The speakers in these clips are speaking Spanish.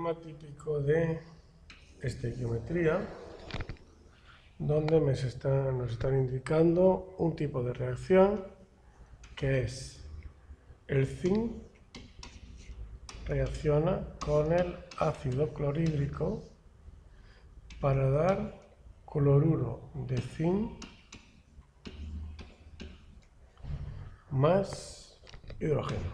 problema típico de estequiometría, donde nos están indicando un tipo de reacción que es el zinc reacciona con el ácido clorhídrico para dar cloruro de zinc más hidrógeno.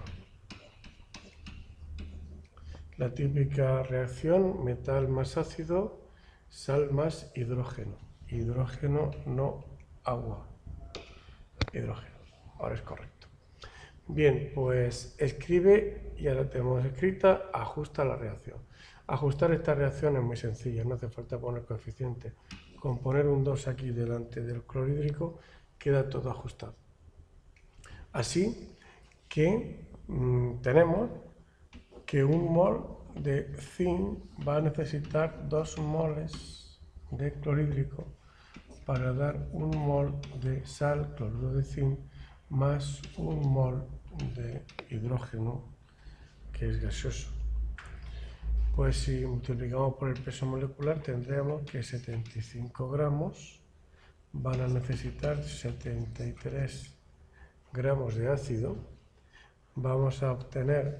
La típica reacción metal más ácido, sal más hidrógeno. Hidrógeno no agua. Hidrógeno. Ahora es correcto. Bien, pues escribe, ya la tenemos escrita, ajusta la reacción. Ajustar esta reacción es muy sencilla, no hace falta poner coeficiente. Con poner un 2 aquí delante del clorhídrico queda todo ajustado. Así que tenemos que un mol de zinc va a necesitar 2 moles de clorhídrico para dar un mol de sal, cloruro de zinc, más un mol de hidrógeno, que es gaseoso. Pues si multiplicamos por el peso molecular tendremos que 75 gramos van a necesitar 73 gramos de ácido. Vamos a obtener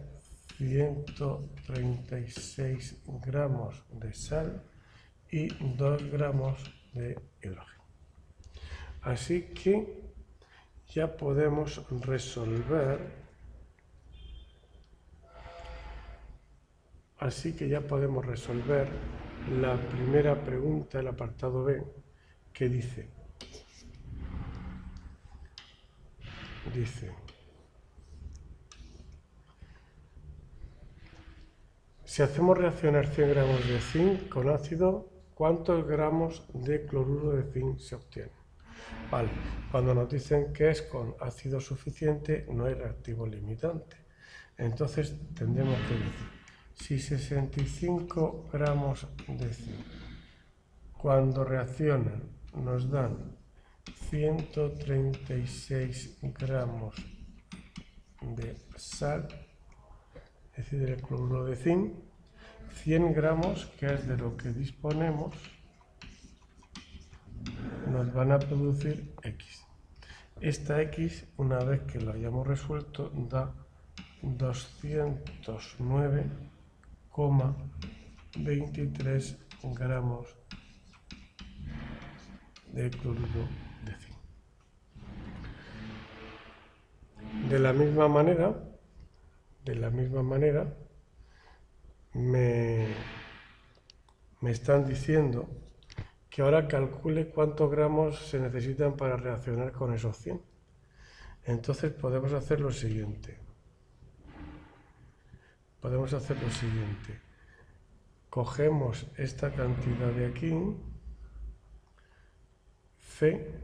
136 gramos de sal y 2 gramos de hidrógeno. Así que ya podemos resolver. La primera pregunta, el apartado B, que dice, si hacemos reaccionar 100 gramos de zinc con ácido, ¿cuántos gramos de cloruro de zinc se obtiene? Vale, cuando nos dicen que es con ácido suficiente, no hay reactivo limitante. Entonces tendremos que decir, si 65 gramos de zinc, cuando reaccionan, nos dan 136 gramos de sal, es decir, el cloruro de zinc, 100 gramos, que es de lo que disponemos, nos van a producir X. Esta X, una vez que lo hayamos resuelto, da 209,23 gramos de cloruro de zinc. De la misma manera, me están diciendo que ahora calcule cuántos gramos se necesitan para reaccionar con esos 100. Entonces podemos hacer lo siguiente. Cogemos esta cantidad de aquí, C,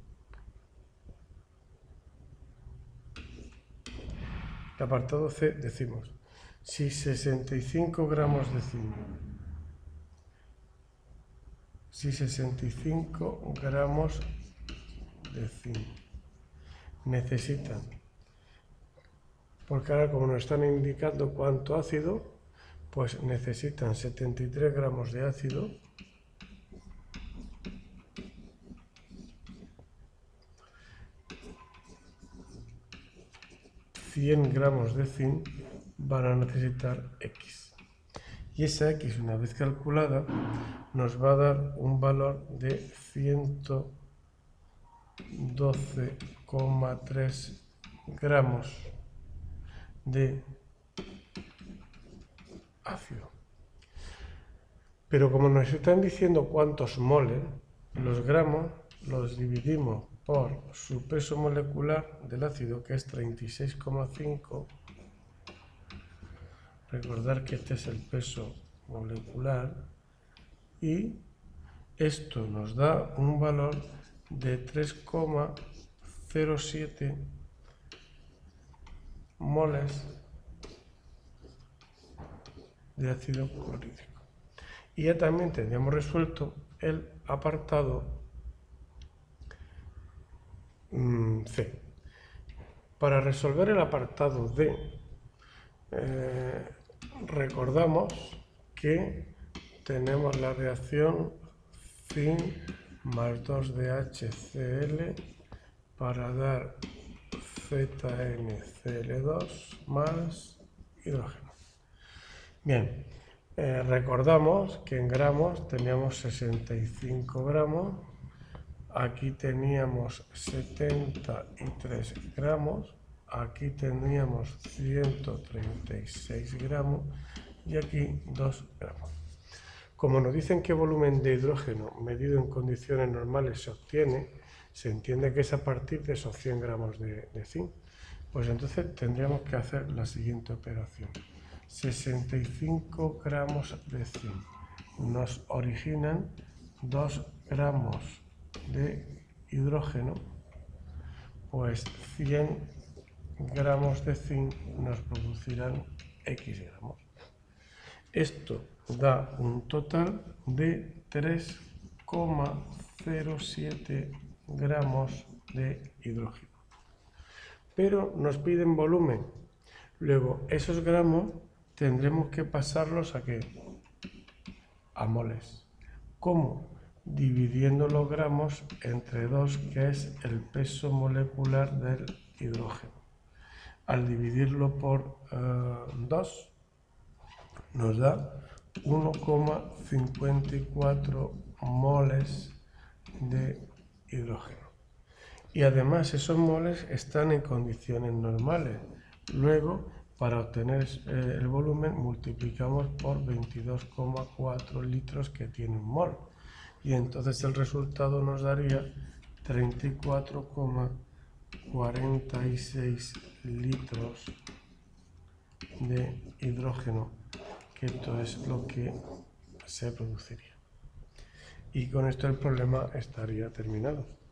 el apartado C decimos, si 65 gramos de zinc, necesitan, porque ahora como nos están indicando cuánto ácido, pues necesitan 73 gramos de ácido, ...100 gramos de zinc van a necesitar X. Y esa X, una vez calculada, nos va a dar un valor de 112,3 gramos de ácido. Pero como nos están diciendo cuántos moles, los gramos los dividimos por su peso molecular del ácido, que es 36,5. Recordar que este es el peso molecular. Y esto nos da un valor de 3,07 moles de ácido clorhídrico. Y ya también tendríamos resuelto el apartado C. Para resolver el apartado D, recordamos que tenemos la reacción Zn más 2DHCl para dar ZnCl2 más hidrógeno. Bien, recordamos que en gramos teníamos 65 gramos, aquí teníamos 73 gramos, aquí teníamos 136 gramos y aquí 2 gramos. Como nos dicen qué volumen de hidrógeno medido en condiciones normales se obtiene, se entiende que es a partir de esos 100 gramos de zinc. Pues entonces tendríamos que hacer la siguiente operación. 65 gramos de zinc nos originan 2 gramos de hidrógeno, pues 100 gramos de zinc nos producirán X gramos. Esto da un total de 3,07 gramos de hidrógeno. Pero nos piden volumen. Luego, esos gramos tendremos que pasarlos ¿a qué? A moles. ¿Cómo? Dividiendo los gramos entre 2, que es el peso molecular del hidrógeno. Al dividirlo por 2, nos da 1,54 moles de hidrógeno. Y además esos moles están en condiciones normales. Luego, para obtener el volumen, multiplicamos por 22,4 litros que tiene un mol. Y entonces el resultado nos daría 34,46 litros de hidrógeno, que esto es lo que se produciría. Y con esto el problema estaría terminado.